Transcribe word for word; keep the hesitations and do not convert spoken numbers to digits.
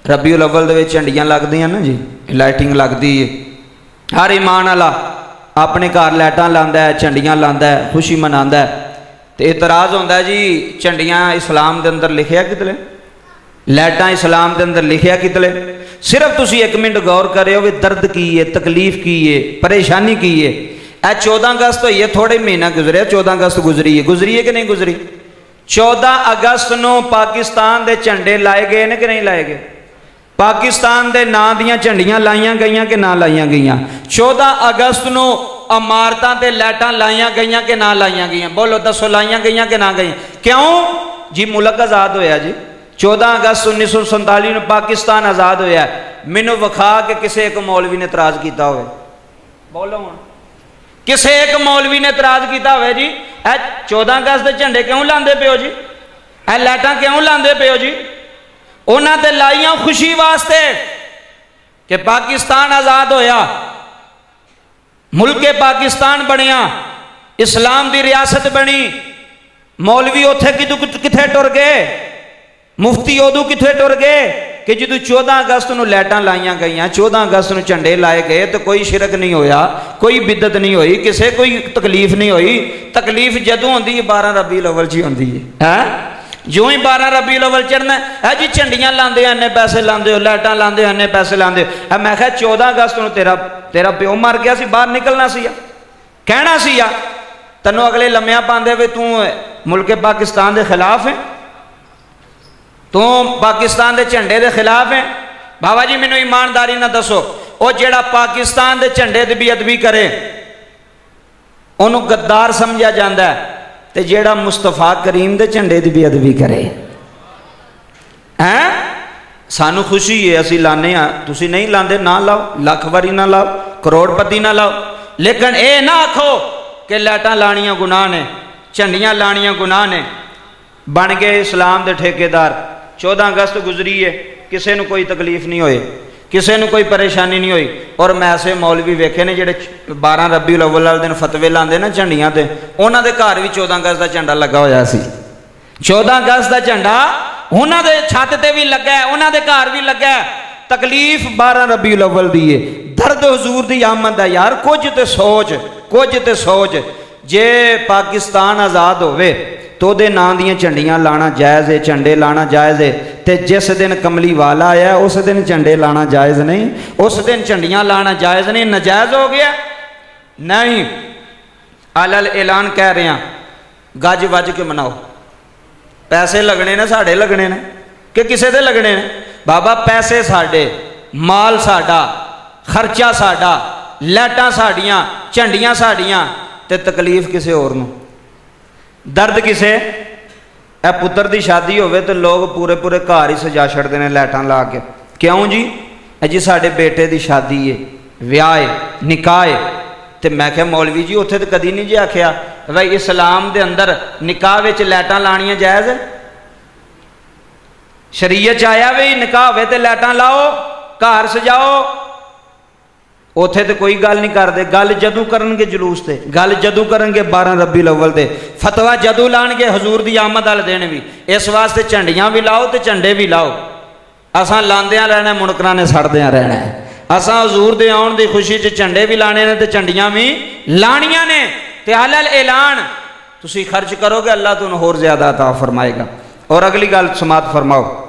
रबीउल अव्वल दे विच झंडियां लगदियां ना जी, लाइटिंग लगदी है। हर ईमान वाला अपने घर लाइटां लांदा है, झंडियां लांदा है, खुशी मनांदा है। तो इतराज़ होंदा है जी झंडियां इस्लाम दे अंदर लिखिया कितले, लाइटां इस्लाम दे अंदर लिखिया कितले। सिर्फ तुसी एक मिनट गौर करियो भी दर्द की है, तकलीफ की है, परेशानी की है। ए चौदह अगस्त तो ये थोड़े महीना गुजरे, चौदह अगस्त गुजरी है, गुजरी है कि नहीं गुजरी? चौदह अगस्त नूं पाकिस्तान दे झंडे लाए गए ने कि नहीं लाए गए? पाकिस्तान दे नां दियां झंडियां लाइयां गईयां कि ना लाइयां गईयां? चौदह अगस्त नूं इमारतां ते लाइटां लाइयां गईयां कि ना लाइयां गईयां? बोलो दसो, लाइयां गईयां कि ना गईयां? क्यों जी? मुल्क आज़ाद होया जी। चौदह अगस्त उन्नीस सौ संताली में पाकिस्तान आज़ाद होया। मैनू विखा के किसी एक मौलवी ने इतराज़ किया हो? बोलो हुण, किसी एक मौलवी ने इतराज़ किया हो जी ए चौदह अगस्त के झंडे क्यों लाते पे हो जी, ए लाइटां क्यों लाते पे हो जी? उन्हां ते लाइयां खुशी वास्ते कि पाकिस्तान आज़ाद होया, मुल्क पाकिस्तान बनिया, इस्लाम की रियासत बनी। मौलवी उथे किथे टुर गए, मुफ्ती उदू किथे टुर गए कि जो चौदह अगस्त नूं लाइटां लाइयां गईयां, चौदह अगस्त नूं झंडे लाए गए तो कोई शिरक नहीं होया, कोई बिदत नहीं हुई, किसे कोई तकलीफ नहीं हुई। तकलीफ जदों होंदी है बारह रबीउल अव्वल जी होंदी है। जो ही बारह रबीउल अव्वल चढ़ना है जी झंडियां लांदे इन्ने पैसे लांदे हो, लाइटां लांदे इन्ने पैसे लांदे हो। मैं कहा चौदह अगस्त नूं तेरा तेरा प्यो मर गया सी, बाहर निकलना सी, कहना सी या तैनू अगले लम्मिया पांदे वे तू मुल्क पाकिस्तान के खिलाफ है, तू पाकिस्तान के झंडे के खिलाफ है। बाबा जी मैनू ईमानदारी ना दसो, वो जेड़ा पाकिस्तान के झंडे की बेअदबी करे उन्होंने गद्दार समझा जाता है, तो जेड़ा मुस्तफा करीम के झंडे की बेअदबी करे हैं सानू खुशी है, असी लाने हाँ, तुसी नहीं लाते ना लाओ, लख वारी ना लाओ, करोड़पति ना लाओ, लेकिन ये ना आखो कि लाइटां लानियां गुनाह ने, झंडियां लानियां गुनाह ने। बन गए इस्लाम के ठेकेदार। चौदह अगस्त गुजरी है, किसी को कोई तकलीफ नहीं होई, किसी को कोई परेशानी नहीं हुई। और मैं ऐसे मौलवी वेखे ने जेडे बारह रबीउल अव्वल वाले दिन फतवे लाते ना झंडियां ते, उन्होंने घर भी चौदह अगस्त का झंडा लगा होया सी। चौदह अगस्त का झंडा उन्होंने छत ते भी लगा है, उन्होंने घर भी लगा है। तकलीफ बारह रबीउल अव्वल दी है, दर्द हुजूर दी आमद है। यार कुछ तो सोच, कुछ तो सोच। जे पाकिस्तान आज़ाद होवे तो दे नां दियां झंडियां लाना जायज़ है, झंडे लाना जायज़ है। ते जिस दिन कमली वाला आया उस दिन झंडे लाना जायज़ नहीं, उस दिन झंडियां लाना जायज़ नहीं, नजायज़ हो गया नहीं। अलल ऐलान कह रहे हैं गज वज के मनाओ। पैसे लगने ने साढ़े लगने ने कि किसी दे लगने ने? बाबा पैसे साढ़े, माल साड़ा, खर्चा साड़ा, लाइटां साड़ियां, झंडियां साड़ियां, ते तकलीफ किसी होर नूं, दर्द किसे। ए पुत्र की शादी होवे तो लोग पूरे पूरे घर ही सजा छड़ते हैं लाइटां ला के। क्यों जी? जी साढ़े बेटे की शादी है, विआह है, निकाह है। तो मैं क्या मौलवी जी उत्थे तो कदी नहीं जी आख्या भाई इस्लाम के अंदर निकाह विच लाइटां लानियां जायज़ है? शरीयत आया भी निकाह होवे ते लाइटां लाओ, घर सजाओ। उत्थे तो कोई गल नहीं करते। गल जदों करनगे जुलूस से, गल जदों करनगे बारह रबीउल अव्वल ते, फतवा जदों लाणगे हजूर की आमद वाले दिन भी। इस वास्ते झंडियां भी लाओ तो झंडे भी लाओ। असां लांदियां रहना, मुनकरां ने सड़दियां रहना है। असां हजूर दे आउण दी खुशी च झंडे भी लाने ने ते झंडियां भी लाणियां ने। ते अलल ऐलान तुसीं खर्च करोगे अल्लाह तुहानूं होर ज़्यादा अता फरमाएगा। और अगली गल समात फरमाओ।